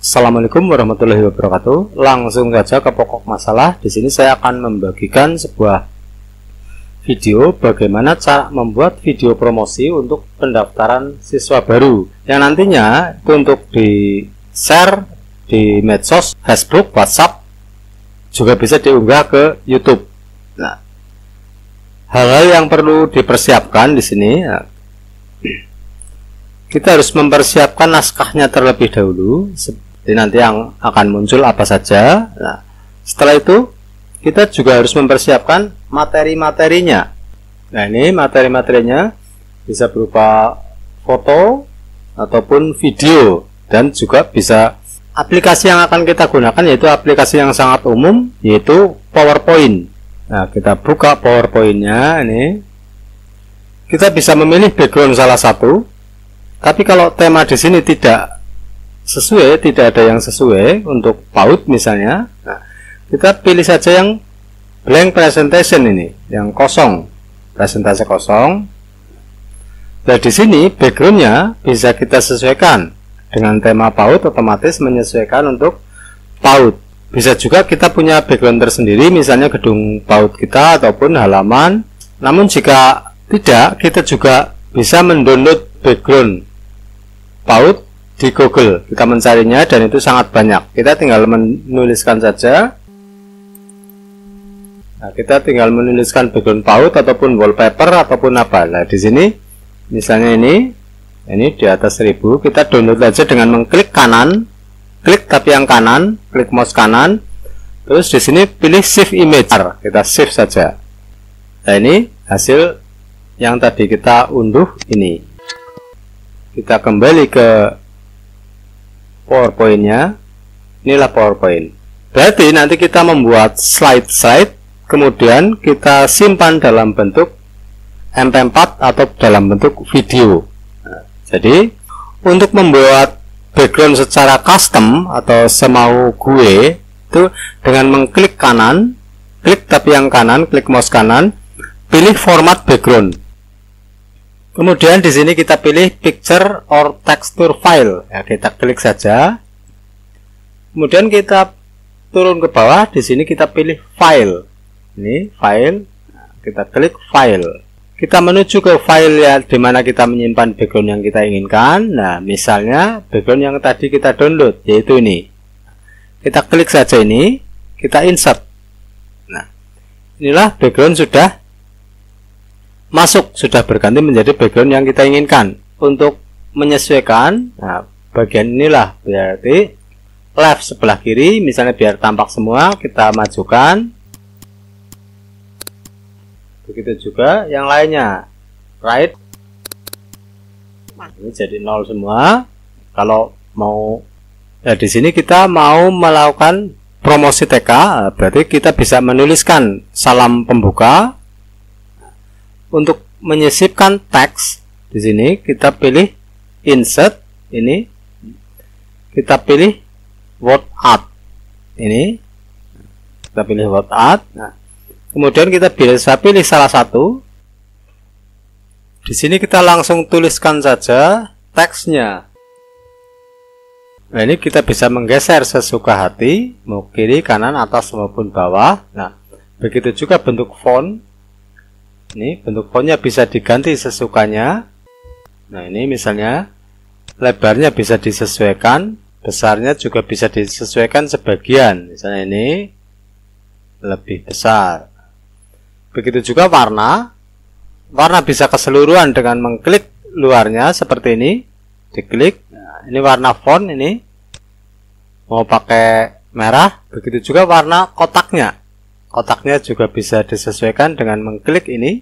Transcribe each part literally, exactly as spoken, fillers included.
Assalamualaikum warahmatullahi wabarakatuh. Langsung saja ke pokok masalah. Di sini saya akan membagikan sebuah video bagaimana cara membuat video promosi untuk pendaftaran siswa baru yang nantinya itu untuk di share di medsos, Facebook, WhatsApp, juga bisa diunggah ke YouTube. Nah, hal-hal yang perlu dipersiapkan di sini, ya, kita harus mempersiapkan naskahnya terlebih dahulu. Jadi nanti yang akan muncul apa saja. Nah, setelah itu kita juga harus mempersiapkan materi-materinya. Nah, ini materi-materinya bisa berupa foto ataupun video, dan juga bisa aplikasi yang akan kita gunakan yaitu aplikasi yang sangat umum, yaitu PowerPoint. Nah, kita buka PowerPoint-nya. Ini kita bisa memilih background salah satu, tapi kalau tema di sini tidak sesuai, tidak ada yang sesuai untuk PAUD misalnya, nah, kita pilih saja yang blank presentation, ini yang kosong, presentasi kosong. Nah, di sini backgroundnya bisa kita sesuaikan dengan tema PAUD, otomatis menyesuaikan untuk PAUD. Bisa juga kita punya background tersendiri, misalnya gedung PAUD kita ataupun halaman. Namun jika tidak, kita juga bisa mendownload background PAUD di Google. Kita mencarinya dan itu sangat banyak. Kita tinggal menuliskan saja. Nah, kita tinggal menuliskan background PAUD ataupun wallpaper ataupun apa. Nah, di sini misalnya ini ini di atas seribu, kita download saja dengan mengklik kanan, klik tapi yang kanan, klik mouse kanan. Terus di sini pilih save image. Kita save saja. Nah, ini hasil yang tadi kita unduh ini. Kita kembali ke PowerPoint-nya. Inilah PowerPoint. Berarti nanti kita membuat slide-slide, kemudian kita simpan dalam bentuk M P empat atau dalam bentuk video. Nah, jadi untuk membuat background secara custom atau semau gue itu dengan mengklik kanan, klik tapi yang kanan, klik mouse kanan, pilih format background. Kemudian di sini kita pilih picture or texture file. Ya, kita klik saja. Kemudian kita turun ke bawah. Di sini kita pilih file. Ini file. Nah, kita klik file. Kita menuju ke file ya, di mana kita menyimpan background yang kita inginkan. Nah, misalnya background yang tadi kita download, yaitu ini. Kita klik saja ini. Kita insert. Nah, inilah background sudah masuk, sudah berganti menjadi background yang kita inginkan. Untuk menyesuaikan, nah, bagian inilah berarti left sebelah kiri, misalnya biar tampak semua, kita majukan. Begitu juga yang lainnya, right. Ini jadi nol semua. Kalau mau, ya di sini kita mau melakukan promosi T K, berarti kita bisa menuliskan salam pembuka. Untuk menyisipkan teks di sini kita pilih insert, ini kita pilih word art, ini kita pilih word art. Nah, kemudian kita bisa pilih salah satu. Di sini kita langsung tuliskan saja teksnya. Nah, ini kita bisa menggeser sesuka hati, mau kiri, kanan, atas maupun bawah. Nah, begitu juga bentuk font. Ini bentuk fontnya bisa diganti sesukanya. Nah, ini misalnya lebarnya bisa disesuaikan, besarnya juga bisa disesuaikan sebagian. Misalnya ini lebih besar. Begitu juga warna. Warna bisa keseluruhan dengan mengklik luarnya seperti ini. Diklik. Nah, ini warna font ini. Mau pakai merah. Begitu juga warna kotaknya. Kotaknya juga bisa disesuaikan dengan mengklik ini.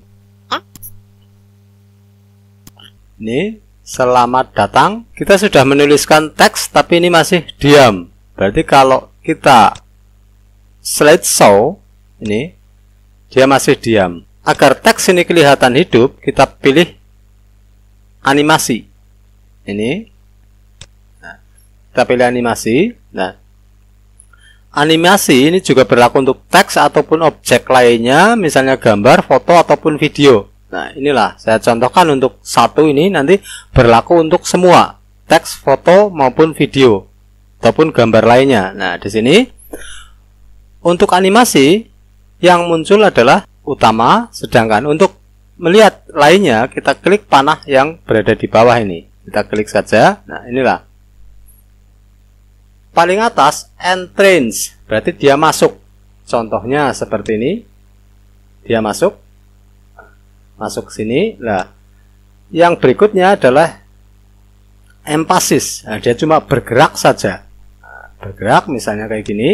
Ini selamat datang. Kita sudah menuliskan teks tapi ini masih diam. Berarti kalau kita slideshow ini, dia masih diam. Agar teks ini kelihatan hidup, kita pilih animasi. Ini. Nah, kita pilih animasi. Nah, animasi ini juga berlaku untuk teks ataupun objek lainnya, misalnya gambar, foto, ataupun video. Nah, inilah saya contohkan untuk satu ini, nanti berlaku untuk semua teks, foto, maupun video. ataupun gambar lainnya. Nah, di sini untuk animasi yang muncul adalah utama, sedangkan untuk melihat lainnya kita klik panah yang berada di bawah ini. Kita klik saja. Nah, inilah. Paling atas entrance, berarti dia masuk. Contohnya seperti ini. Dia masuk. Masuk sini. Nah, yang berikutnya adalah emphasis. Nah, dia cuma bergerak saja. Bergerak misalnya kayak gini.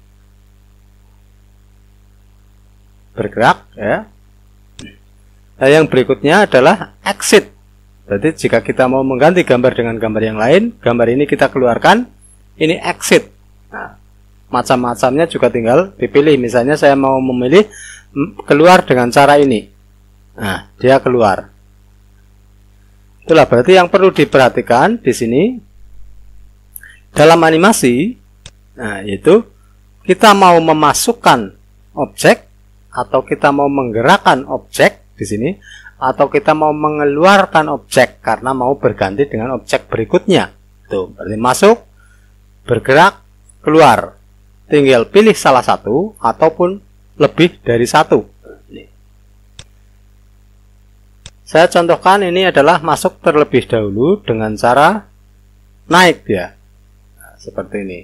Bergerak ya. Nah, yang berikutnya adalah exit. Berarti jika kita mau mengganti gambar dengan gambar yang lain, gambar ini kita keluarkan, ini exit. Nah, macam-macamnya juga tinggal dipilih. Misalnya saya mau memilih keluar dengan cara ini. Nah, dia keluar. Itulah berarti yang perlu diperhatikan di sini dalam animasi. Nah, yaitu kita mau memasukkan objek atau kita mau menggerakkan objek di sini, atau kita mau mengeluarkan objek karena mau berganti dengan objek berikutnya. Tuh, berarti masuk, bergerak, keluar. Tinggal pilih salah satu ataupun lebih dari satu. Saya contohkan ini adalah masuk terlebih dahulu dengan cara naik dia. Nah, seperti ini.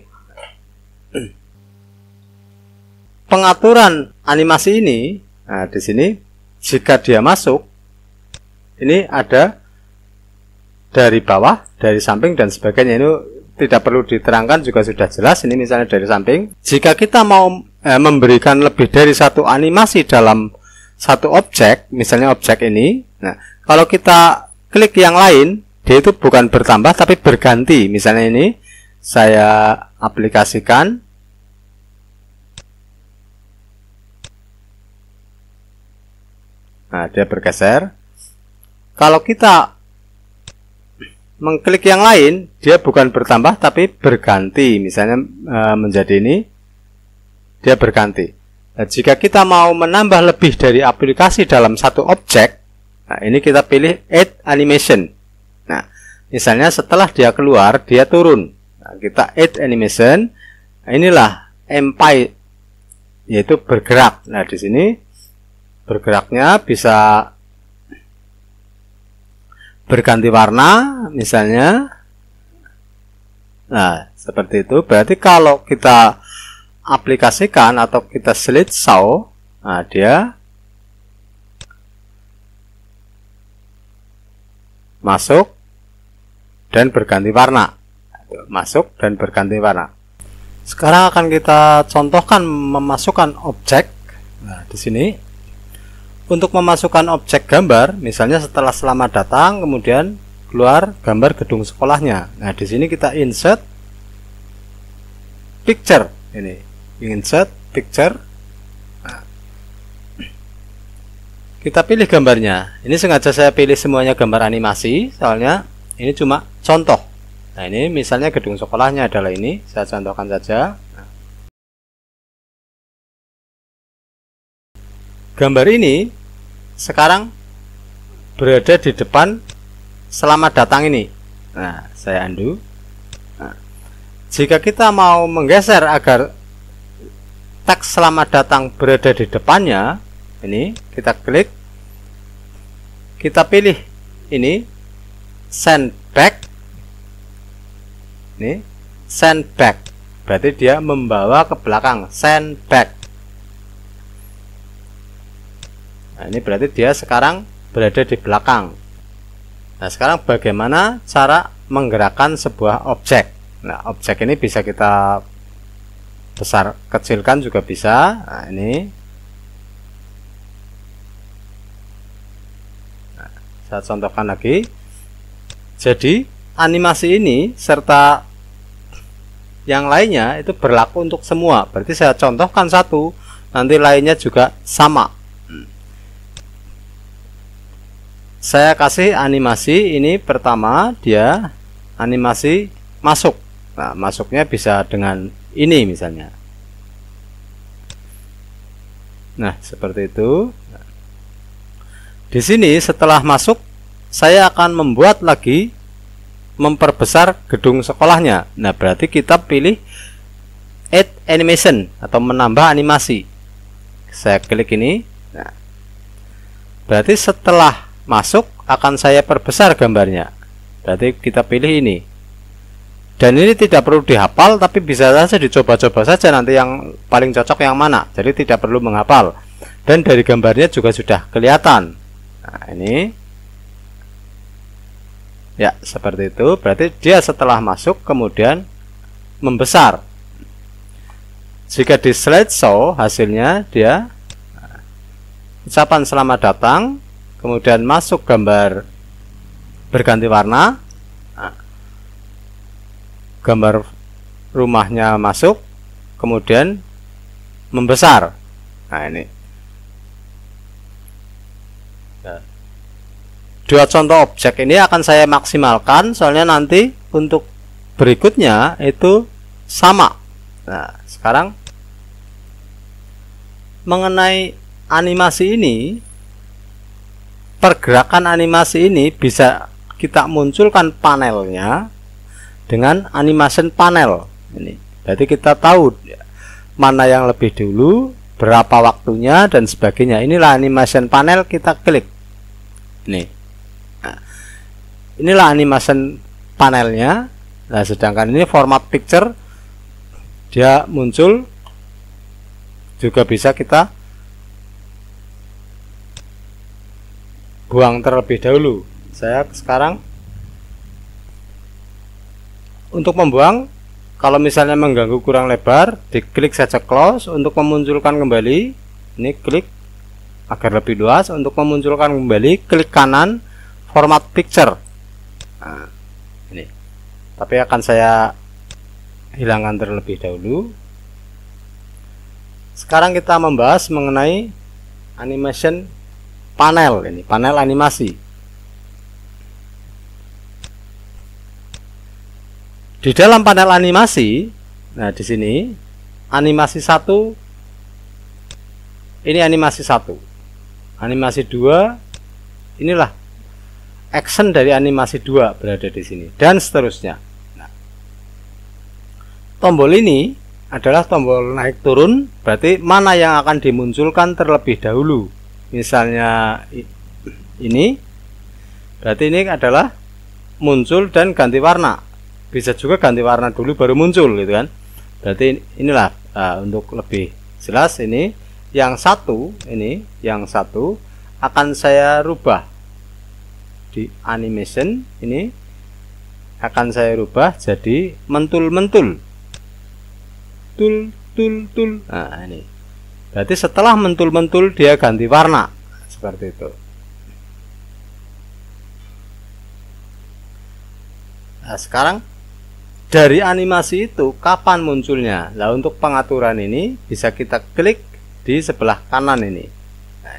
Pengaturan animasi ini, nah di sini jika dia masuk, ini ada dari bawah, dari samping dan sebagainya. Ini tidak perlu diterangkan, juga sudah jelas. Ini misalnya dari samping. Jika kita mau eh, memberikan lebih dari satu animasi dalam satu objek, misalnya objek ini, nah kalau kita klik yang lain, dia itu bukan bertambah tapi berganti. Misalnya ini saya aplikasikan. Nah, dia bergeser. Kalau kita mengklik yang lain, dia bukan bertambah tapi berganti. Misalnya e, menjadi ini, dia berganti. Nah, jika kita mau menambah lebih dari aplikasi dalam satu objek, nah ini kita pilih Add Animation. Nah, misalnya setelah dia keluar, dia turun. Nah, kita Add Animation. Nah, inilah empire, yaitu bergerak. Nah, di sini bergeraknya bisa berganti warna, misalnya. Nah, seperti itu. Berarti kalau kita aplikasikan atau kita slideshow, nah dia masuk dan berganti warna. Masuk dan berganti warna. Sekarang akan kita contohkan memasukkan objek. Nah, di sini untuk memasukkan objek gambar, misalnya setelah selamat datang, kemudian keluar gambar gedung sekolahnya. Nah, di sini kita insert picture. Ini insert picture. Nah, kita pilih gambarnya. Ini sengaja saya pilih semuanya gambar animasi, soalnya ini cuma contoh. Nah, ini misalnya gedung sekolahnya adalah ini, saya contohkan saja. Nah, gambar ini sekarang berada di depan selamat datang ini. Nah, saya undo. Nah, jika kita mau menggeser agar teks selamat datang berada di depannya, ini kita klik, kita pilih ini send back. Ini send back, berarti dia membawa ke belakang, send back. Nah, ini berarti dia sekarang berada di belakang. Nah, sekarang bagaimana cara menggerakkan sebuah objek? Nah, objek ini bisa kita besar kecilkan juga bisa. Nah, ini nah, saya contohkan lagi. Jadi animasi ini serta yang lainnya itu berlaku untuk semua. Berarti saya contohkan satu, nanti lainnya juga sama. Saya kasih animasi ini pertama, dia animasi masuk. Nah, masuknya bisa dengan ini misalnya. Nah, seperti itu. Di sini setelah masuk, saya akan membuat lagi memperbesar gedung sekolahnya. Nah, berarti kita pilih add animation atau menambah animasi. Saya klik ini. Nah, berarti setelah masuk akan saya perbesar gambarnya. Berarti kita pilih ini. Dan ini tidak perlu dihafal, tapi bisa saja dicoba-coba saja nanti yang paling cocok yang mana. Jadi tidak perlu menghafal. Dan dari gambarnya juga sudah kelihatan. Nah, ini ya seperti itu. Berarti dia setelah masuk kemudian membesar. Jika di slideshow hasilnya dia ucapan selamat datang, kemudian masuk gambar berganti warna. Gambar rumahnya masuk, kemudian membesar. Nah, ini nah, dua contoh objek ini akan saya maksimalkan, soalnya nanti untuk berikutnya itu sama. Nah, sekarang mengenai animasi ini, pergerakan animasi ini bisa kita munculkan panelnya dengan animation panel ini. Jadi kita tahu mana yang lebih dulu, berapa waktunya dan sebagainya. Inilah animation panel, kita klik. Nih. Nah, inilah animation panelnya. Nah, sedangkan ini format picture dia muncul juga bisa kita buang terlebih dahulu. Saya sekarang untuk membuang, kalau misalnya mengganggu kurang lebar, diklik saja close. Untuk memunculkan kembali, ini klik agar lebih luas. Untuk memunculkan kembali, klik kanan format picture. Nah, ini. Tapi akan saya hilangkan terlebih dahulu. Sekarang kita membahas mengenai animation panel, ini panel animasi. Di dalam panel animasi, nah di sini animasi satu, ini animasi satu, animasi dua, inilah action dari animasi dua berada di sini, dan seterusnya. Nah, tombol ini adalah tombol naik turun, berarti mana yang akan dimunculkan terlebih dahulu. Misalnya ini, berarti ini adalah muncul dan ganti warna. Bisa juga ganti warna dulu baru muncul, gitu kan. Berarti inilah uh, untuk lebih jelas, ini yang satu, ini yang satu akan saya rubah di animation. Ini akan saya rubah jadi mentul-mentul, tul tul tul. Nah, ini berarti setelah mentul-mentul dia ganti warna seperti itu. Nah, sekarang dari animasi itu kapan munculnya? Nah, untuk pengaturan ini bisa kita klik di sebelah kanan ini. Nah,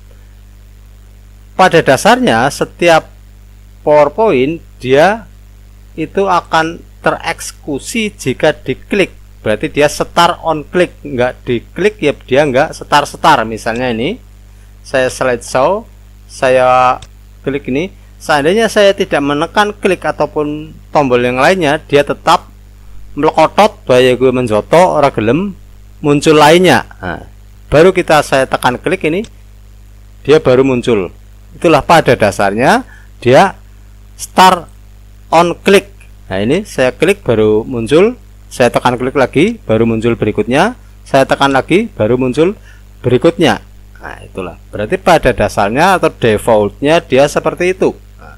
pada dasarnya setiap PowerPoint dia itu akan tereksekusi jika diklik. Berarti dia start on click, nggak diklik ya dia nggak start start. Misalnya ini saya slideshow, saya klik ini. Seandainya saya tidak menekan klik ataupun tombol yang lainnya, dia tetap melekotot, bahaya gue menjoto, ora gelem muncul lainnya. Nah, baru kita saya tekan klik ini, dia baru muncul. Itulah pada dasarnya dia start on click. Nah, ini saya klik baru muncul, saya tekan klik lagi baru muncul berikutnya, saya tekan lagi baru muncul berikutnya. Nah, itulah. Berarti pada dasarnya atau defaultnya dia seperti itu.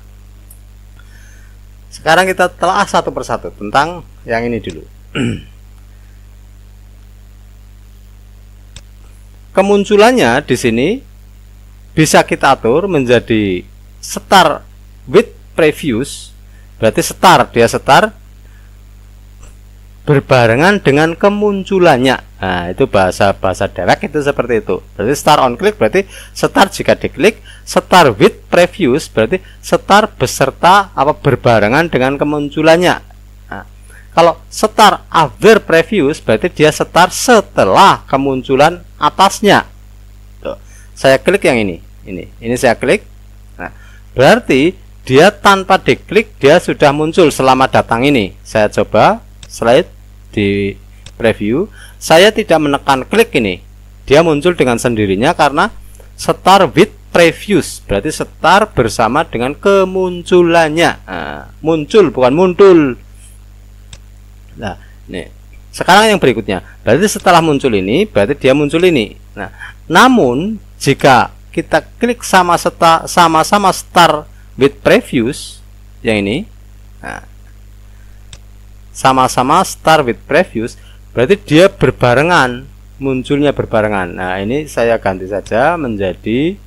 Sekarang kita telah satu persatu tentang yang ini dulu. Kemunculannya di sini bisa kita atur menjadi start with previews. Berarti start, dia start berbarengan dengan kemunculannya. Nah, itu bahasa bahasa dewek itu seperti itu. Berarti start on click berarti start jika diklik, start with previews berarti start beserta apa berbarengan dengan kemunculannya. Nah, kalau start after previews berarti dia start setelah kemunculan atasnya. Tuh, saya klik yang ini. Ini, ini saya klik. Nah, berarti dia tanpa diklik dia sudah muncul selamat datang ini. Saya coba slide di preview, saya tidak menekan klik ini, dia muncul dengan sendirinya karena start with previews, berarti start bersama dengan kemunculannya. Nah, muncul bukan muncul. Nah, nih sekarang yang berikutnya, berarti setelah muncul ini berarti dia muncul ini. Nah, namun jika kita klik sama sama-sama start with previews yang ini, nah, sama-sama start with previews, berarti dia berbarengan, munculnya berbarengan. Nah, ini saya ganti saja menjadi,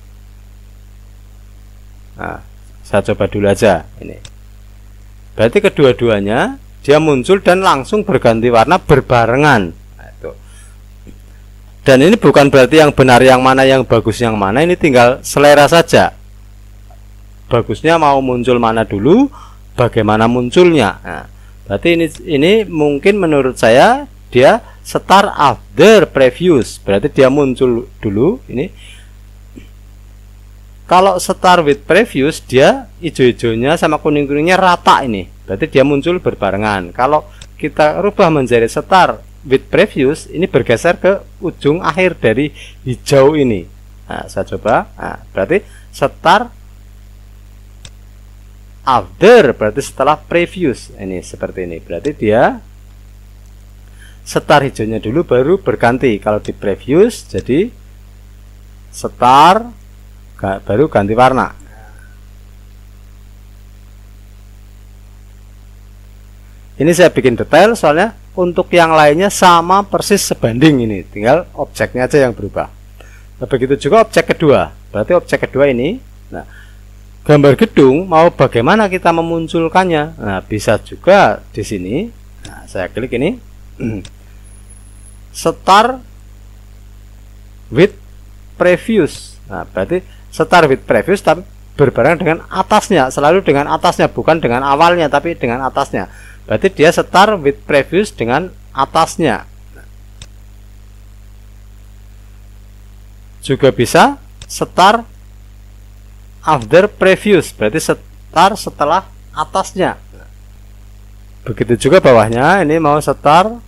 nah, saya coba dulu aja ini. Berarti kedua-duanya dia muncul dan langsung berganti warna berbarengan. Nah, itu. Dan ini bukan berarti yang benar yang mana, yang bagus yang mana, ini tinggal selera saja. Bagusnya mau muncul mana dulu, bagaimana munculnya. Nah, berarti ini ini mungkin menurut saya dia start after previews, berarti dia muncul dulu ini. Kalau start with previews dia hijau-hijaunya sama kuning-kuningnya rata ini, berarti dia muncul berbarengan. Kalau kita rubah menjadi start with previews, ini bergeser ke ujung akhir dari hijau ini. Nah, saya coba. Nah, berarti start after berarti setelah previews, ini seperti ini. Berarti dia start hijaunya dulu baru berganti. Kalau di previews jadi start baru ganti warna. Ini saya bikin detail soalnya untuk yang lainnya sama persis sebanding ini, tinggal objeknya aja yang berubah. Nah, begitu juga objek kedua. Berarti objek kedua ini, nah, gambar gedung mau bagaimana kita memunculkannya. Nah, bisa juga di sini. Nah, saya klik ini start with previews. Nah, berarti start with previews tapi berbarengan dengan atasnya, selalu dengan atasnya, bukan dengan awalnya tapi dengan atasnya. Berarti dia start with previews dengan atasnya. Juga bisa start after previews, berarti start setelah atasnya. Begitu juga bawahnya, ini mau start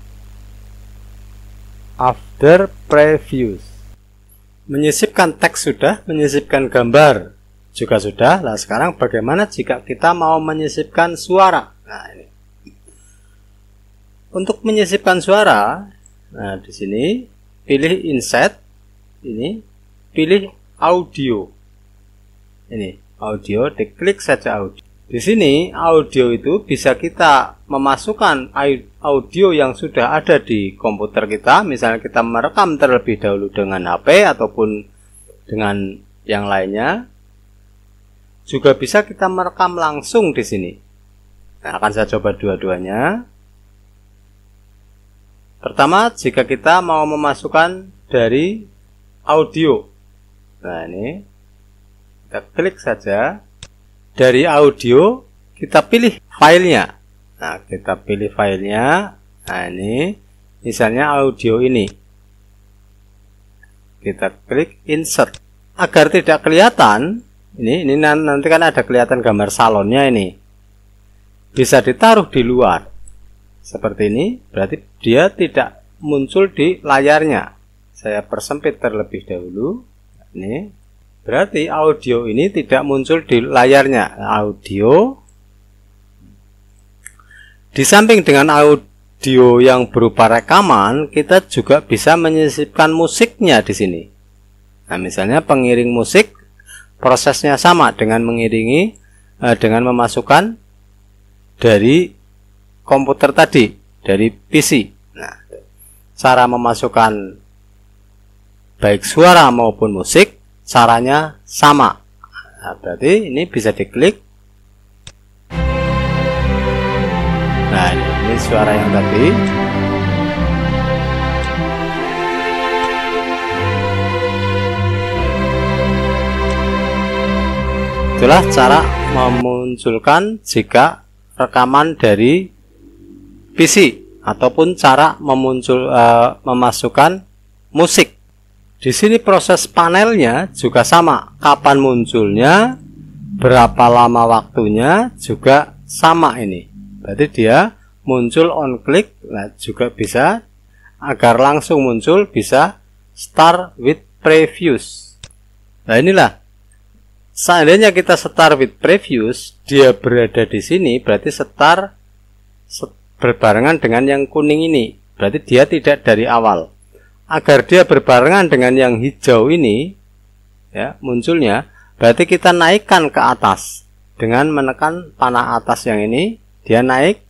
after previews. Menyisipkan teks sudah, menyisipkan gambar juga sudah. Nah, sekarang bagaimana jika kita mau menyisipkan suara? Nah, ini. Untuk menyisipkan suara, nah di sini pilih insert, ini pilih audio. Ini audio, diklik saja audio. Di sini audio itu bisa kita memasukkan audio yang sudah ada di komputer kita. Misalnya kita merekam terlebih dahulu dengan H P ataupun dengan yang lainnya. Juga bisa kita merekam langsung di sini. Nah, akan saya coba dua-duanya. Pertama, jika kita mau memasukkan dari audio. Nah, ini kita klik saja. Dari audio kita pilih filenya. Nah, kita pilih filenya. Nah, ini misalnya audio ini. Kita klik insert. Agar tidak kelihatan, ini ini nanti kan ada kelihatan gambar salonnya ini. Bisa ditaruh di luar. Seperti ini, berarti dia tidak muncul di layarnya. Saya persempit terlebih dahulu. Ini berarti audio ini tidak muncul di layarnya. Audio. Di samping dengan audio yang berupa rekaman, kita juga bisa menyisipkan musiknya di sini. Nah, misalnya pengiring musik, prosesnya sama dengan mengiringi eh, dengan memasukkan dari komputer tadi, dari P C. Nah, cara memasukkan baik suara maupun musik, caranya sama. Nah, berarti ini bisa diklik. Nah, ini, ini suara yang tadi. Itulah cara memunculkan jika rekaman dari P C ataupun cara memuncul uh, memasukkan musik. Di sini proses panelnya juga sama. Kapan munculnya, berapa lama waktunya juga sama ini. Berarti dia muncul on click, nah juga bisa, agar langsung muncul bisa start with previous. Nah inilah, seandainya kita start with previous, dia berada di sini, berarti start set, berbarengan dengan yang kuning ini, berarti dia tidak dari awal. Agar dia berbarengan dengan yang hijau ini, ya munculnya, berarti kita naikkan ke atas dengan menekan panah atas yang ini, dia naik.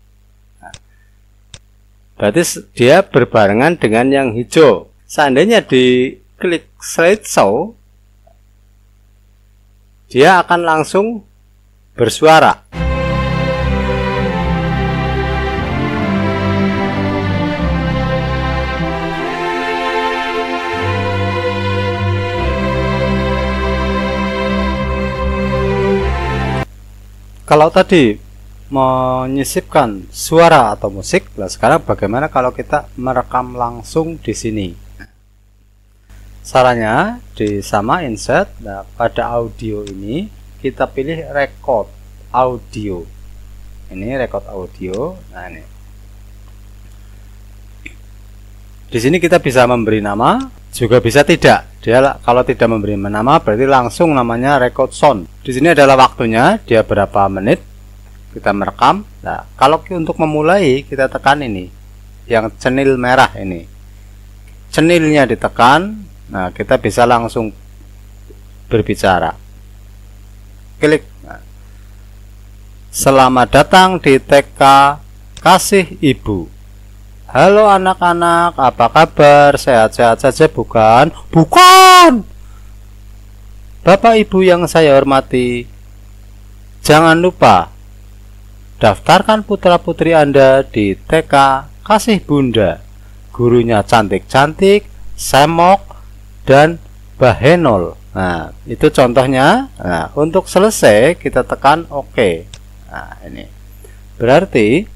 Berarti dia berbarengan dengan yang hijau. Seandainya di klik slideshow, dia akan langsung bersuara. Kalau tadi menyisipkan suara atau musik, nah sekarang bagaimana kalau kita merekam langsung di sini? Caranya di sama insert, nah pada audio ini kita pilih record audio. Ini record audio. Nah ini. Di sini kita bisa memberi nama, juga bisa tidak. Dia kalau tidak memberi nama berarti langsung namanya record sound. Di sini adalah waktunya, dia berapa menit kita merekam. Nah, kalau untuk memulai kita tekan ini, yang cenil merah ini. Cenilnya ditekan, nah kita bisa langsung berbicara. Klik. Nah. Selamat datang di T K Kasih Ibu. Halo anak-anak, apa kabar? Sehat-sehat saja bukan? Bukan! Bapak Ibu yang saya hormati, jangan lupa daftarkan putra-putri Anda di T K Kasih Bunda. Gurunya cantik-cantik, semok, dan bahenol. Nah, itu contohnya. Nah, untuk selesai kita tekan OK. Nah, ini berarti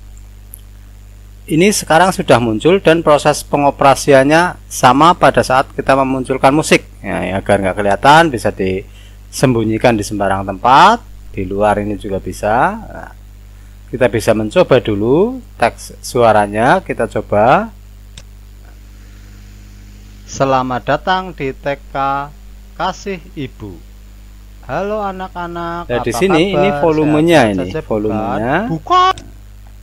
ini sekarang sudah muncul dan proses pengoperasiannya sama pada saat kita memunculkan musik. Ya, agar nggak kelihatan bisa disembunyikan di sembarang tempat. Di luar ini juga bisa. Nah, kita bisa mencoba dulu teks suaranya. Kita coba. Selamat datang di T K Kasih Ibu. Halo anak-anak. Nah, di sini kabar? Ini volumenya ini. Volumenya. Bukan.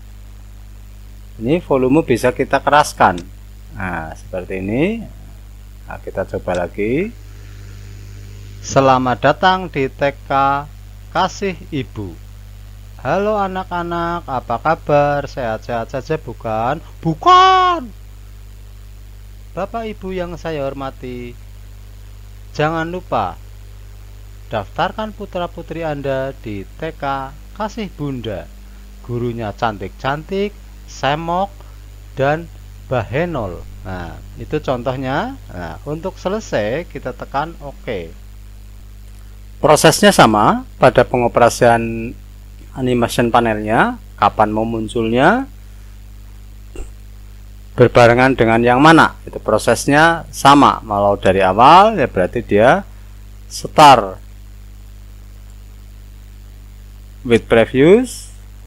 Ini volume bisa kita keraskan. Nah, seperti ini. Nah, kita coba lagi. Selamat datang di T K Kasih Ibu. Halo anak-anak, apa kabar? Sehat-sehat saja bukan? Bukan! Bapak Ibu yang saya hormati, jangan lupa daftarkan putra-putri Anda di T K Kasih Bunda. Gurunya cantik-cantik, semok, dan bahenol. Nah, itu contohnya. Nah, untuk selesai kita tekan OK. Prosesnya sama pada pengoperasian animation panelnya. Kapan mau munculnya, berbarengan dengan yang mana, itu prosesnya sama. Kalau dari awal ya berarti dia start with previous,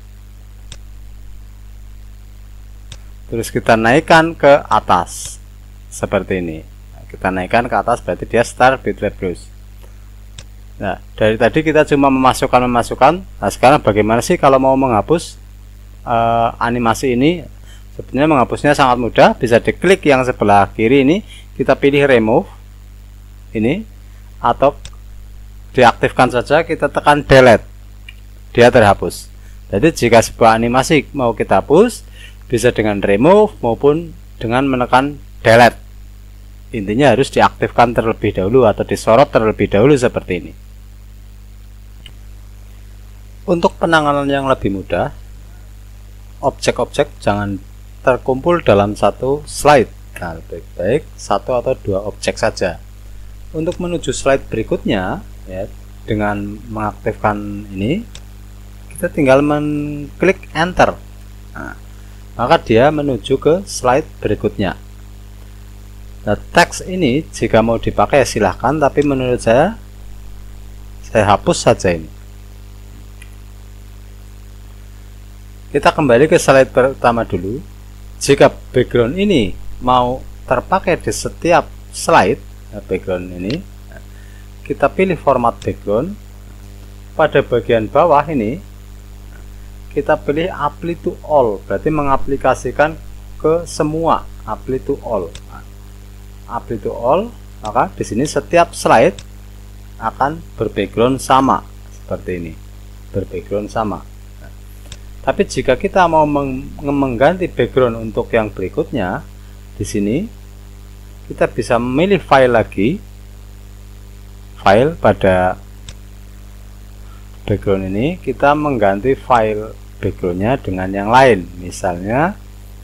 terus kita naikkan ke atas seperti ini. Kita naikkan ke atas berarti dia start with previous. Nah, dari tadi kita cuma memasukkan memasukkan. Nah, sekarang bagaimana sih kalau mau menghapus uh, animasi ini? Sebenarnya menghapusnya sangat mudah. Bisa diklik yang sebelah kiri ini, kita pilih remove ini, atau diaktifkan saja, kita tekan delete, dia terhapus. Jadi jika sebuah animasi mau kita hapus, bisa dengan remove maupun dengan menekan delete. Intinya harus diaktifkan terlebih dahulu atau disorot terlebih dahulu seperti ini. Untuk penanganan yang lebih mudah, objek-objek jangan terkumpul dalam satu slide. Nah, baik-baik satu atau dua objek saja. Untuk menuju slide berikutnya, ya, dengan mengaktifkan ini, kita tinggal mengklik enter. Nah, maka dia menuju ke slide berikutnya. Nah, teks ini jika mau dipakai silahkan, tapi menurut saya Saya hapus saja ini. Kita kembali ke slide pertama dulu. Jika background ini mau terpakai di setiap slide, nah background ini, kita pilih format background. Pada bagian bawah ini kita pilih apply to all, berarti mengaplikasikan ke semua. Apply to all, apply to all, maka di sini setiap slide akan berbackground sama seperti ini, berbackground sama. Tapi jika kita mau mengganti background untuk yang berikutnya, di sini kita bisa memilih file lagi, file pada background ini kita mengganti file backgroundnya dengan yang lain, misalnya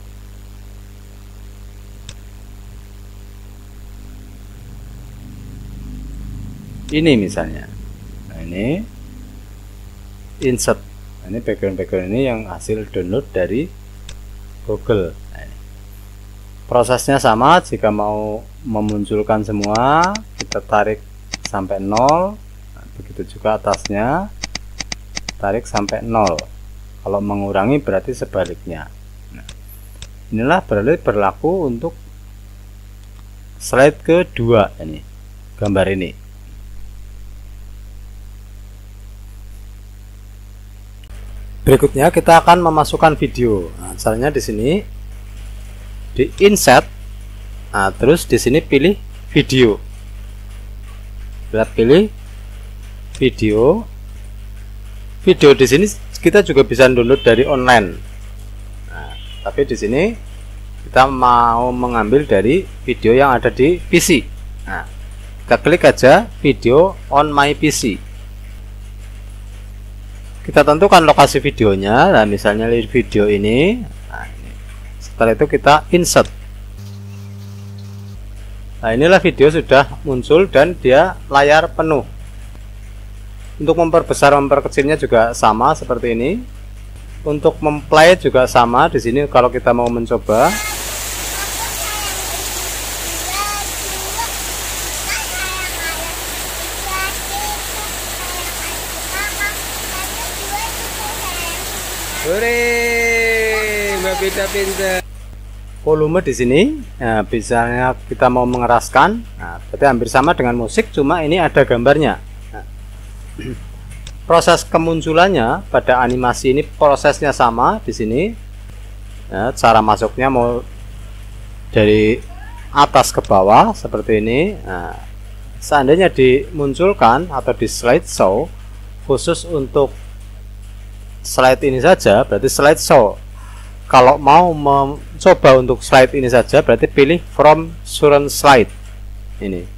ini misalnya. Nah, ini insert. Ini background-background ini yang hasil download dari Google. Nah, ini. Prosesnya sama, jika mau memunculkan semua kita tarik sampai nol. Nah, begitu juga atasnya tarik sampai nol. Kalau mengurangi berarti sebaliknya. Nah, inilah berarti berlaku untuk slide kedua, ini gambar ini. Berikutnya kita akan memasukkan video. Nah, caranya di sini di insert, nah, terus di sini pilih video. Kita pilih video. Video di sini kita juga bisa download dari online. Nah, tapi di sini kita mau mengambil dari video yang ada di P C. Nah, kita klik aja video on my P C. Kita tentukan lokasi videonya, nah misalnya video ini. Nah, ini. Setelah itu kita insert. Nah, inilah video sudah muncul dan dia layar penuh. Untuk memperbesar memperkecilnya juga sama seperti ini. Untuk memplay juga sama di sini. Kalau kita mau mencoba, Mbak Beda pinter. Volume di sini, nah, misalnya kita mau mengeraskan, nah, berarti hampir sama dengan musik, cuma ini ada gambarnya. Nah, proses kemunculannya pada animasi ini prosesnya sama di sini. Nah, cara masuknya mau dari atas ke bawah seperti ini. Nah, seandainya dimunculkan atau di slideshow khusus untuk slide ini saja, berarti slideshow. Kalau mau mencoba untuk slide ini saja, berarti pilih from current slide ini.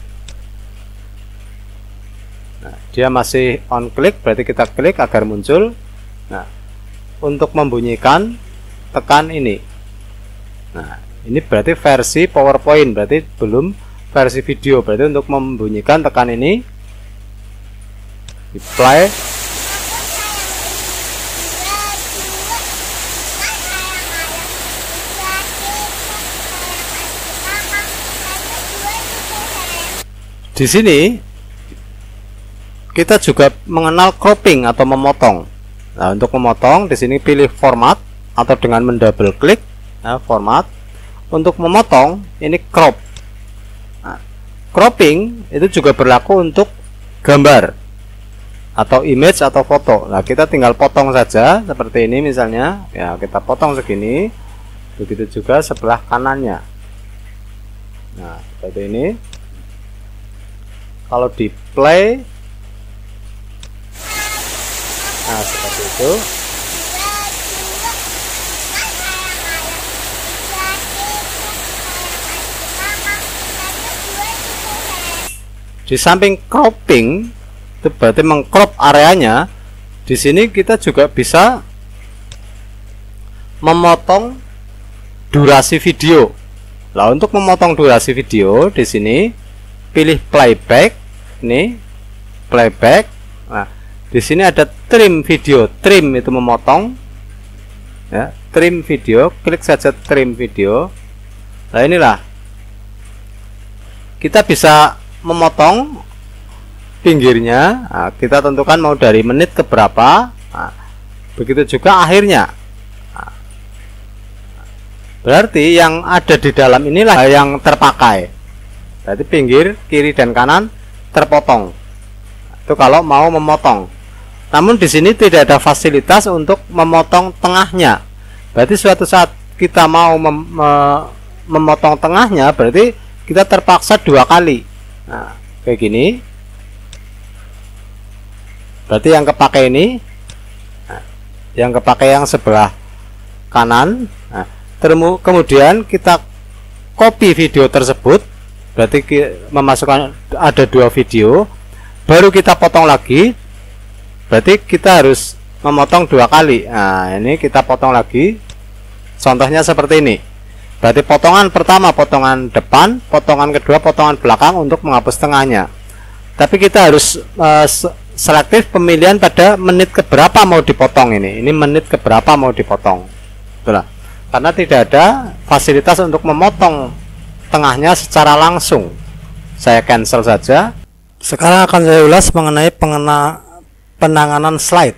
Nah, dia masih on click, berarti kita klik agar muncul. Nah, untuk membunyikan tekan ini. Nah, ini berarti versi PowerPoint, berarti belum versi video. Berarti untuk membunyikan tekan ini, di play. Di sini kita juga mengenal cropping atau memotong. Nah, untuk memotong di sini pilih format atau dengan mendouble klik, nah, format. Untuk memotong ini crop. Nah, cropping itu juga berlaku untuk gambar atau image atau foto. Nah, kita tinggal potong saja seperti ini misalnya. Ya, kita potong segini. Begitu juga sebelah kanannya. Nah, seperti ini. Kalau di play, nah seperti itu. Di samping cropping, itu berarti mengcrop areanya. Di sini kita juga bisa memotong durasi video. Nah, untuk memotong durasi video di sini pilih playback. Ini playback. Nah, di sini ada trim video. Trim itu memotong. Ya, trim video. Klik saja trim video. Nah, inilah kita bisa memotong pinggirnya, nah, kita tentukan mau dari menit ke berapa. Nah, begitu juga akhirnya. Nah, berarti yang ada di dalam inilah yang terpakai. Berarti pinggir, kiri dan kanan terpotong. Itu kalau mau memotong. Namun di sini tidak ada fasilitas untuk memotong tengahnya. Berarti suatu saat kita mau mem me memotong tengahnya, berarti kita terpaksa dua kali. Nah, kayak gini. Berarti yang kepakai ini, nah, yang kepakai yang sebelah kanan. Nah, kemudian kita copy video tersebut. Berarti memasukkan ada dua video. Baru kita potong lagi. Berarti kita harus memotong dua kali. Nah, ini kita potong lagi. Contohnya seperti ini. Berarti potongan pertama potongan depan, potongan kedua potongan belakang untuk menghapus tengahnya. Tapi kita harus uh, selektif pemilihan pada menit keberapa mau dipotong ini. Ini menit keberapa mau dipotong. Itulah. Karena tidak ada fasilitas untuk memotong tengahnya secara langsung. Saya cancel saja. Sekarang akan saya ulas mengenai pengena penanganan slide.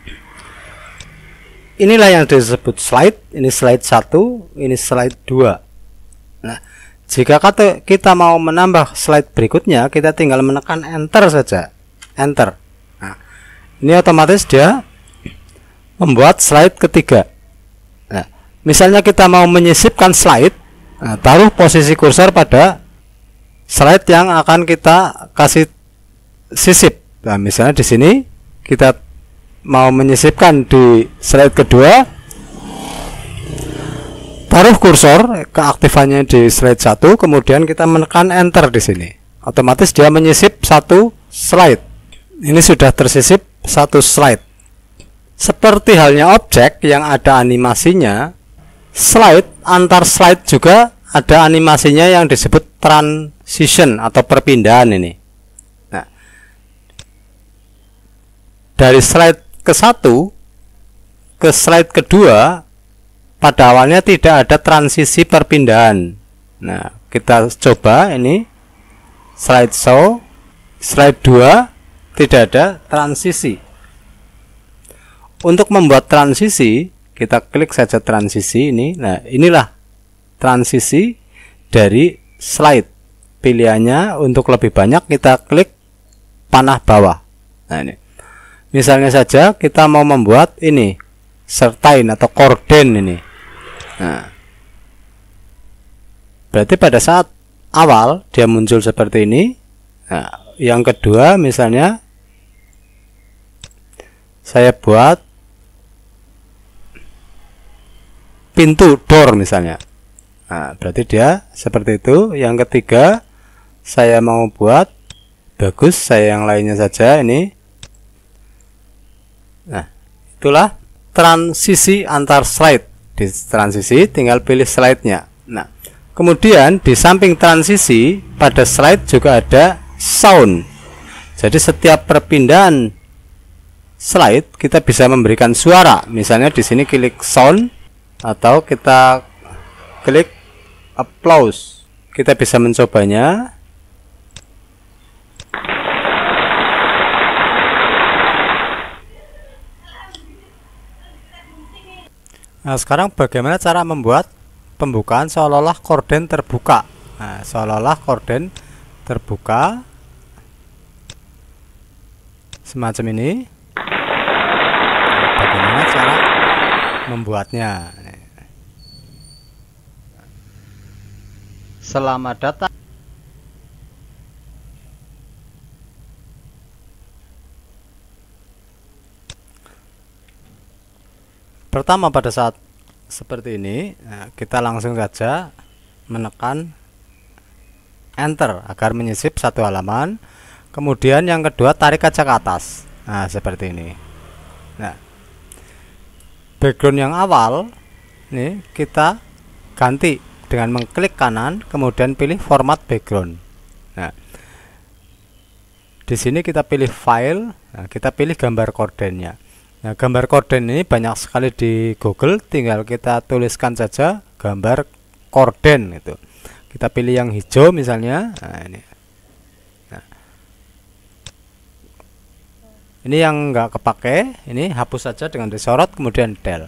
Inilah yang disebut slide. Ini slide satu, ini slide dua. Nah, jika kata kita mau menambah slide berikutnya, kita tinggal menekan enter saja. Enter. Nah, ini otomatis dia membuat slide ketiga. Nah, misalnya kita mau menyisipkan slide, nah, taruh posisi kursor pada slide yang akan kita kasih sisip. Nah, misalnya di sini kita mau menyisipkan di slide kedua, taruh kursor keaktifannya di slide satu, kemudian kita menekan enter di sini. Otomatis dia menyisip satu slide. Ini sudah tersisip satu slide. Seperti halnya objek yang ada animasinya, slide antar slide juga ada animasinya yang disebut transition atau perpindahan ini. Nah, dari slide ke satu ke slide kedua pada awalnya tidak ada transisi perpindahan. Nah, kita coba ini slide show, slide dua tidak ada transisi. Untuk membuat transisi, kita klik saja transisi ini. Nah, inilah transisi dari slide. Pilihannya untuk lebih banyak kita klik panah bawah. Nah, ini. Misalnya saja kita mau membuat ini certain atau korden ini. Nah, berarti pada saat awal dia muncul seperti ini. Nah, yang kedua misalnya saya buat pintu door misalnya. Nah, berarti dia seperti itu. Yang ketiga saya mau buat bagus, saya yang lainnya saja ini. Nah, itulah transisi antar slide. Di transisi tinggal pilih slide-nya. Nah, kemudian di samping transisi pada slide juga ada sound. Jadi setiap perpindahan slide kita bisa memberikan suara. Misalnya di sini klik sound atau kita klik applause. Kita bisa mencobanya. Nah, sekarang bagaimana cara membuat pembukaan seolah-olah korden terbuka. Nah, seolah-olah korden terbuka semacam ini. Bagaimana cara membuatnya? Selamat datang. Pertama, pada saat seperti ini, nah, kita langsung saja menekan enter agar menyisip satu halaman. Kemudian yang kedua, tarik kaca ke atas. Nah, seperti ini. Nah, background yang awal ini kita ganti dengan mengklik kanan, kemudian pilih format background. Nah, di sini kita pilih file, nah, kita pilih gambar kordennya. Nah, gambar korden ini banyak sekali di Google, tinggal kita tuliskan saja gambar korden itu. Kita pilih yang hijau misalnya. Nah, ini. Nah. Ini yang nggak kepake, ini hapus saja dengan disorot kemudian del.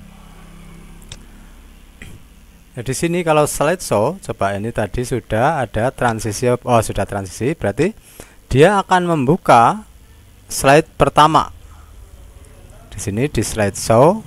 Nah, di sini kalau slideshow, coba ini tadi sudah ada transisi, oh sudah transisi, berarti dia akan membuka slide pertama. Di sini di slideshow,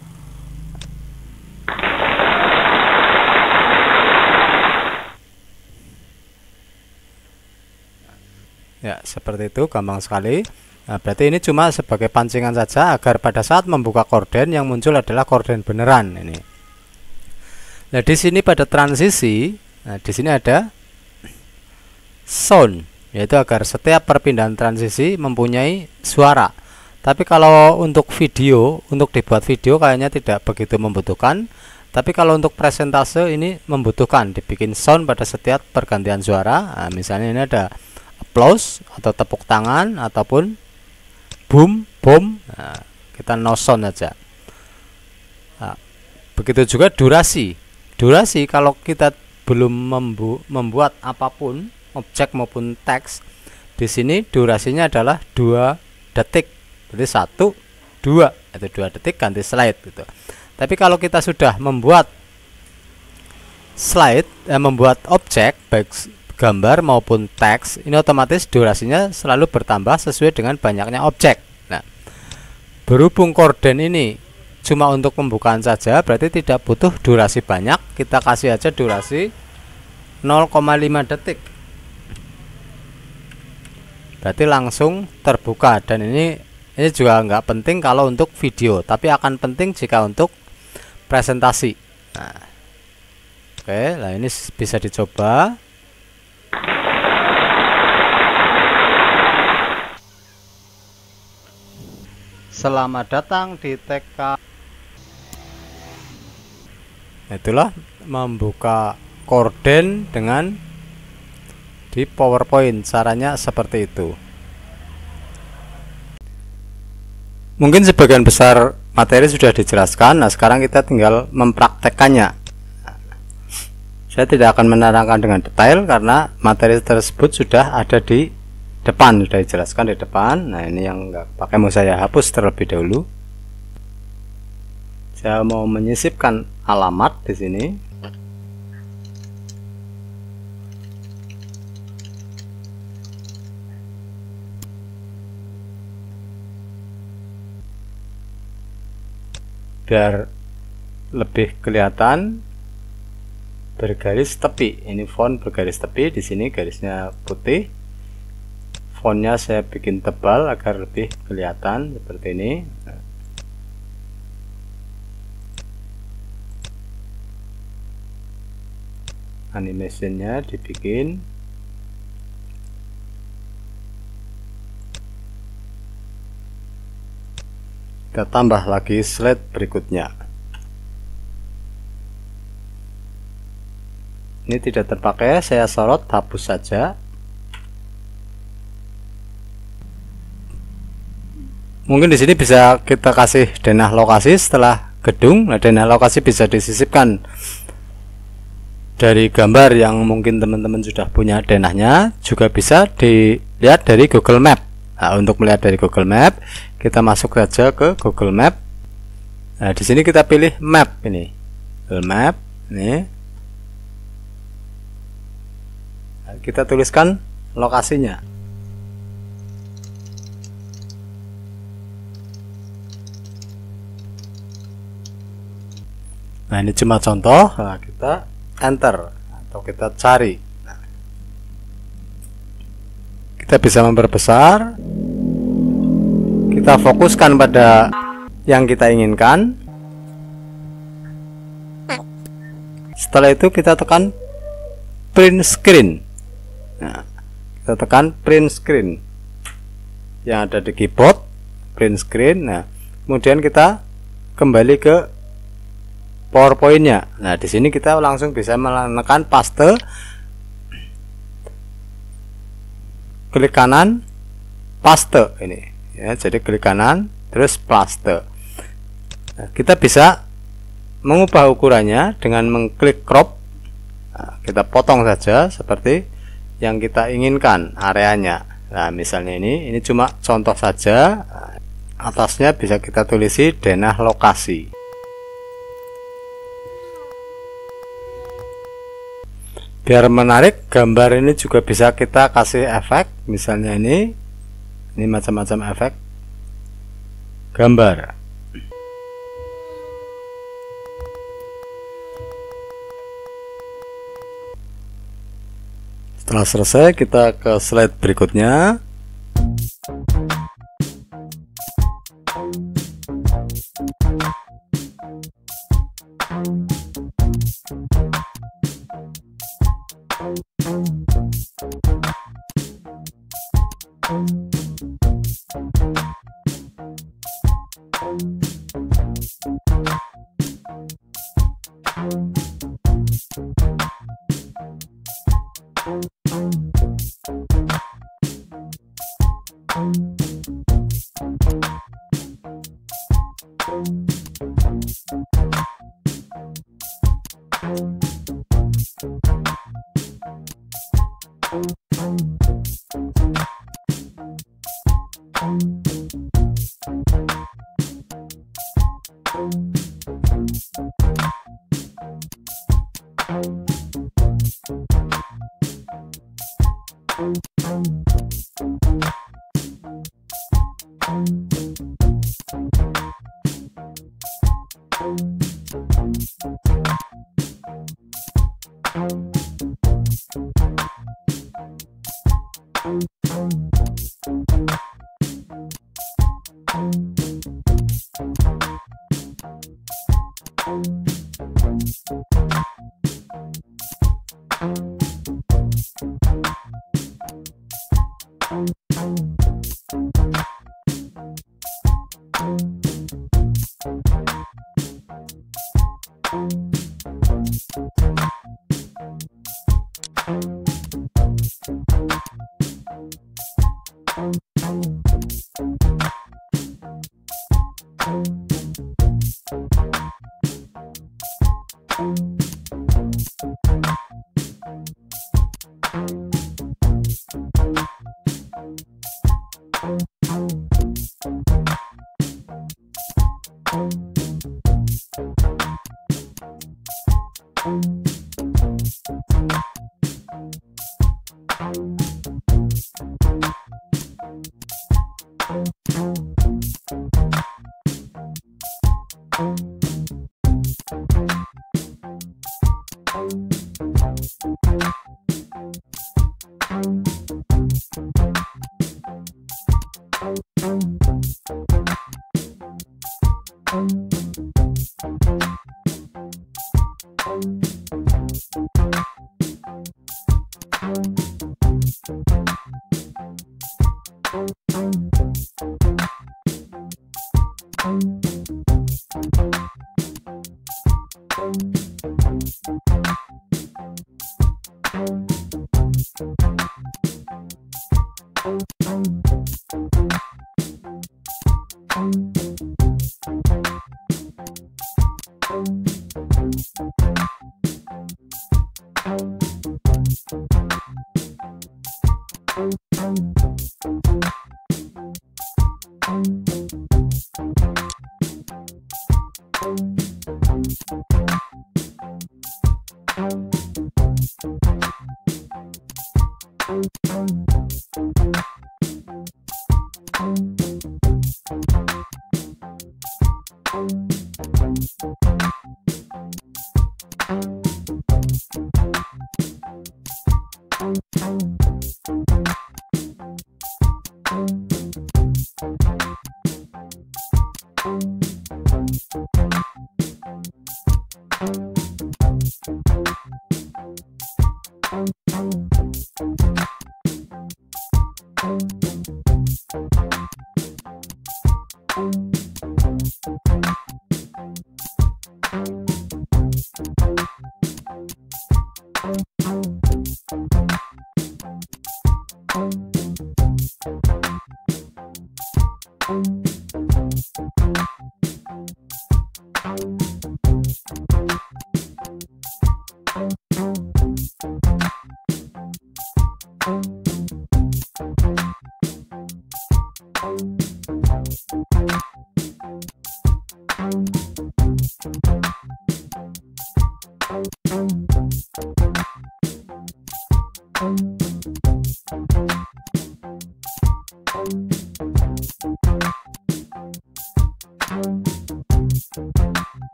ya seperti itu, gampang sekali. Nah, berarti ini cuma sebagai pancingan saja agar pada saat membuka korden yang muncul adalah korden beneran ini. Nah, di sini pada transisi, nah di sini ada sound, yaitu agar setiap perpindahan transisi mempunyai suara. Tapi kalau untuk video, untuk dibuat video kayaknya tidak begitu membutuhkan. Tapi kalau untuk presentase ini membutuhkan dibikin sound pada setiap pergantian suara. Nah, misalnya ini ada applause atau tepuk tangan ataupun boom, boom. Nah, kita no sound saja. Nah, begitu juga durasi. Durasi kalau kita belum membu membuat apapun, objek maupun teks, di sini durasinya adalah dua detik. Jadi satu, dua, itu dua detik ganti slide gitu. Tapi kalau kita sudah membuat slide, eh, membuat objek baik gambar maupun teks, ini otomatis durasinya selalu bertambah sesuai dengan banyaknya objek. Nah, berhubung korden ini cuma untuk pembukaan saja, berarti tidak butuh durasi banyak. Kita kasih aja durasi nol koma lima detik, berarti langsung terbuka. Dan ini ini juga nggak penting kalau untuk video, tapi akan penting jika untuk presentasi. Nah, oke, nah ini bisa dicoba. Selamat datang di T K. Itulah membuka korden dengan di PowerPoint, caranya seperti itu. Mungkin sebagian besar materi sudah dijelaskan. Nah, sekarang kita tinggal mempraktekkannya. Saya tidak akan menerangkan dengan detail karena materi tersebut sudah ada di depan, sudah dijelaskan di depan. Nah, ini yang nggak pakai mau saya hapus terlebih dahulu. Saya mau menyisipkan alamat di sini. Biar lebih kelihatan bergaris tepi. Ini font bergaris tepi, di sini garisnya putih. Fontnya saya bikin tebal agar lebih kelihatan seperti ini. Animasinya dibikin kita tambah lagi slide berikutnya. Ini tidak terpakai, saya sorot, hapus saja. Mungkin di sini bisa kita kasih denah lokasi setelah gedung. Nah, denah lokasi bisa disisipkan dari gambar yang mungkin teman-teman sudah punya denahnya, juga bisa dilihat dari Google Map. Nah, untuk melihat dari Google Map, kita masuk saja ke Google Map. Nah, di sini kita pilih map ini, Google Map ini. Nah, kita tuliskan lokasinya. Nah, ini cuma contoh. Nah, kita enter atau kita cari. Nah, kita bisa memperbesar, kita fokuskan pada yang kita inginkan. Setelah itu kita tekan print screen. Nah, kita tekan print screen yang ada di keyboard, print screen. Nah, kemudian kita kembali ke PowerPoint-nya. Nah, di sini kita langsung bisa menekan paste, klik kanan, paste ini. Ya, jadi klik kanan, terus paste. Nah, kita bisa mengubah ukurannya dengan mengklik crop. Nah, kita potong saja seperti yang kita inginkan areanya. Nah, misalnya ini, ini cuma contoh saja. Nah, atasnya bisa kita tulisi denah lokasi. Biar menarik, gambar ini juga bisa kita kasih efek. Misalnya ini ini macam-macam efek gambar. Setelah selesai, kita ke slide berikutnya.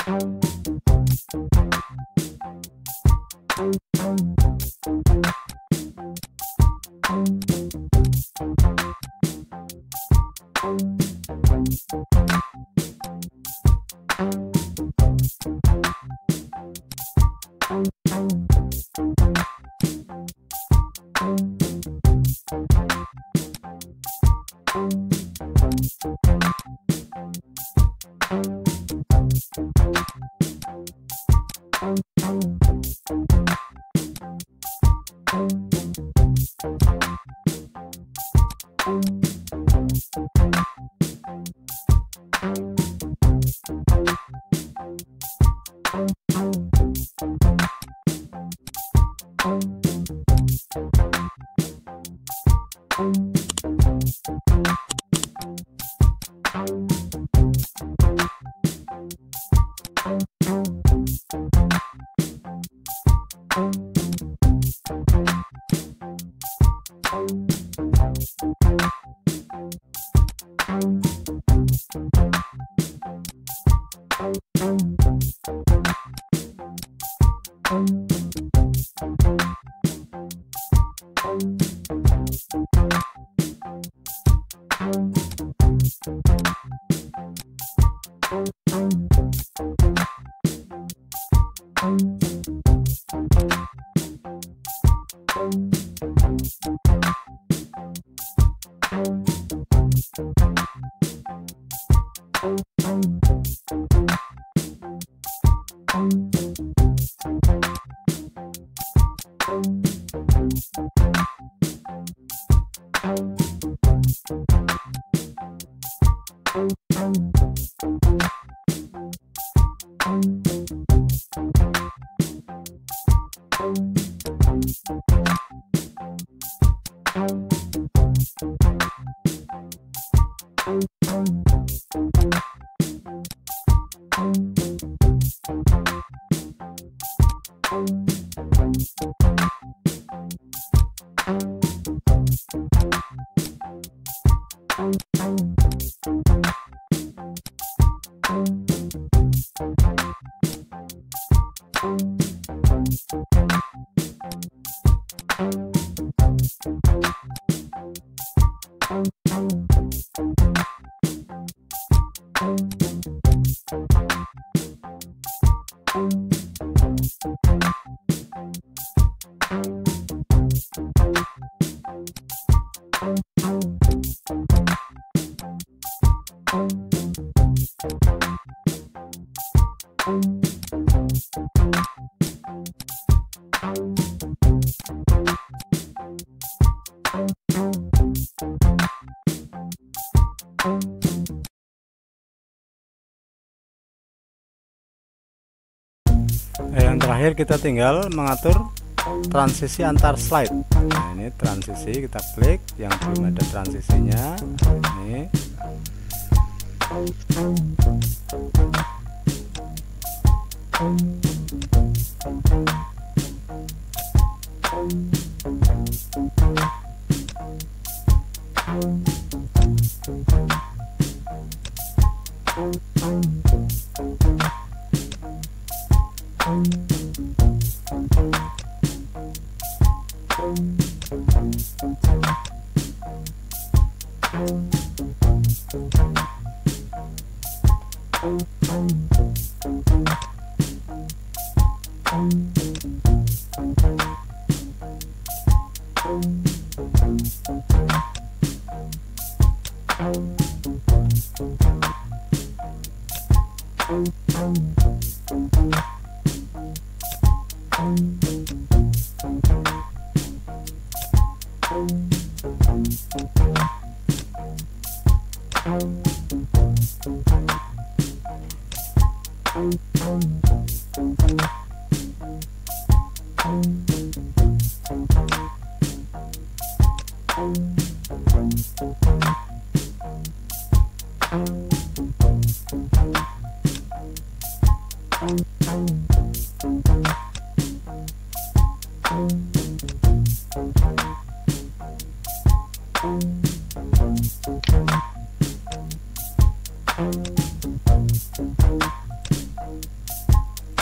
Yang terakhir kita tinggal mengatur transisi antar slide. Nah, ini transisi, kita klik yang belum ada transisinya. Ini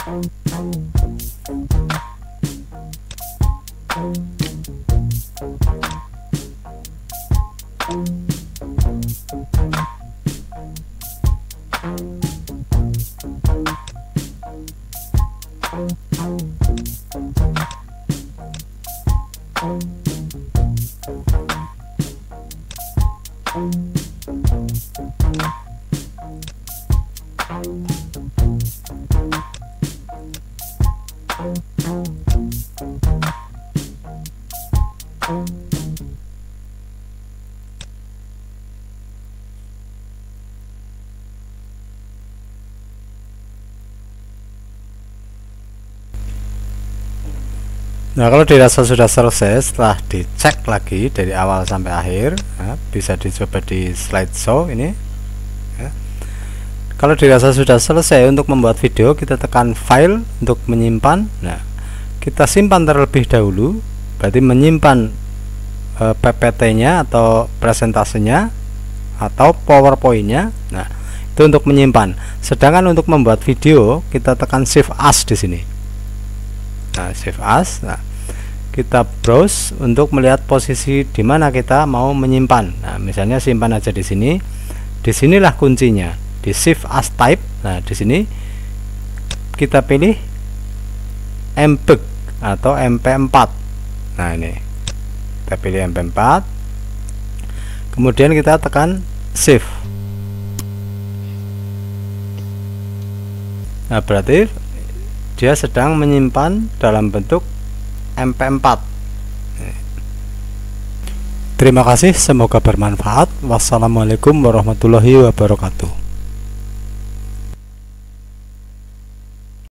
Nah, kalau dirasa sudah selesai, setelah dicek lagi dari awal sampai akhir, ya, bisa dicoba di slideshow ini. Ya. Kalau dirasa sudah selesai untuk membuat video, kita tekan file untuk menyimpan. Nah, kita simpan terlebih dahulu, berarti menyimpan e, P P T-nya atau presentasenya atau PowerPoint-nya. Nah, itu untuk menyimpan. Sedangkan untuk membuat video, kita tekan Save As di sini. Nah, Save As. Nah, kita browse untuk melihat posisi di mana kita mau menyimpan. Nah, misalnya simpan aja di sini. Disinilah kuncinya, di Save As Type. Nah, di sini kita pilih M P E G atau M P empat. Nah, ini kita pilih M P empat. Kemudian kita tekan Save. Nah, berarti dia sedang menyimpan dalam bentuk M P empat. Terima kasih, semoga bermanfaat. Wassalamualaikum warahmatullahi wabarakatuh.